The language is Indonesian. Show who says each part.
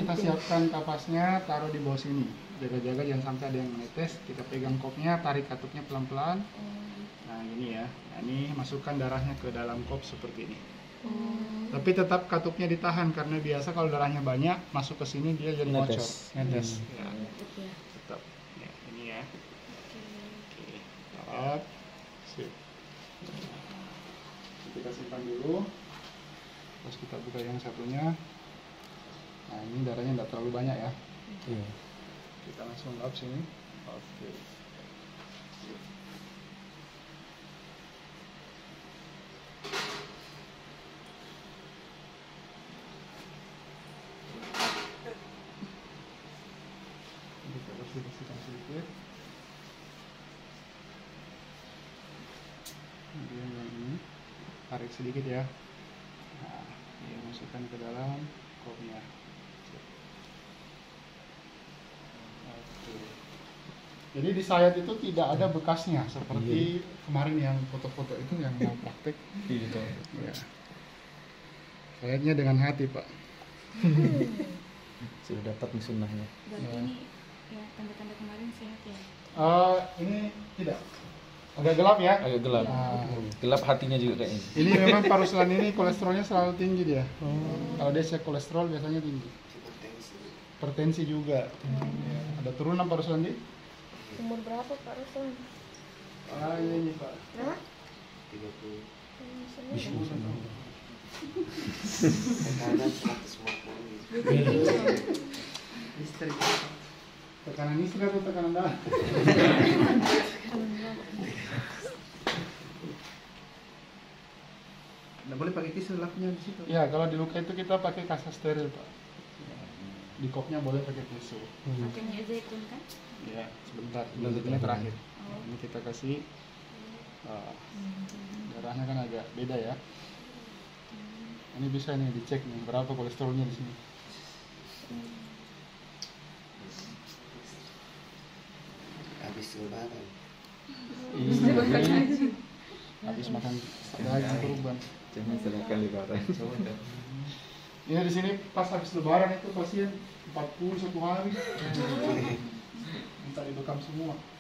Speaker 1: kita siapkan kapasnya, taruh di bawah sini. Jaga-jaga jangan sampai ada yang menetes. Kita pegang kopnya, tarik katupnya pelan-pelan. Nah ini ya, nah, ini masukkan darahnya ke dalam kop seperti ini. Tapi tetap katupnya ditahan karena biasa kalau darahnya banyak masuk ke sini dia jadi bocor. Netes. Ya. Tetap. Ya, ini ya. Oke. Tarik. Sip. Kita simpan dulu. Terus kita buka yang satunya. Nah ini darahnya nggak terlalu banyak ya. Kita langsung lap sini. Oke. Kita bersihkan sedikit. Kemudian yang ini tarik sedikit ya. Nah, ini masukkan ke dalam kopnya. Oke. Jadi di sayat itu tidak ada bekasnya seperti kemarin yang foto-foto itu yang mau praktek.
Speaker 2: Gitu.
Speaker 1: Ya. Sayatnya dengan hati, Pak.
Speaker 2: Sudah dapat nih sunnahnya.
Speaker 3: Berarti ini ya tanda-tanda kemarin sehat ya?
Speaker 1: Ini tidak. Agak gelap ya.
Speaker 2: Agak gelap. Gelap hatinya juga kayaknya.
Speaker 1: Ini memang paruselan ini kolesterolnya selalu tinggi dia. Kalau dia cek kolesterol biasanya tinggi. Hipertensi juga. Ya. Ada turunan paruselan di?
Speaker 4: Umur berapa Pak Ruslan?
Speaker 1: Ini Pak.
Speaker 4: Hah?
Speaker 5: 30.
Speaker 1: Istri. Tekanan istri atau tekanan darah?
Speaker 5: Nggak boleh pakai tisu lapnya di situ.
Speaker 1: Ya, kalau di luka itu kita pakai kasa steril, Pak. Di kopnya boleh pakai tisu.
Speaker 3: Pakai minyak zaitun kan?
Speaker 1: Ya, sebentar. Ini terakhir.
Speaker 3: Oh.
Speaker 1: Ini kita kasih darahnya kan agak beda ya. Ini bisa nih dicek nih berapa kolesterolnya di sini.
Speaker 5: Habis lebaran.
Speaker 1: Iya. Habis makan daging kurban.
Speaker 2: Jangan serahkan lebaran.
Speaker 1: Ini di sini pas habis lebaran itu pasien 40 satu hari. Minta dibekam semua.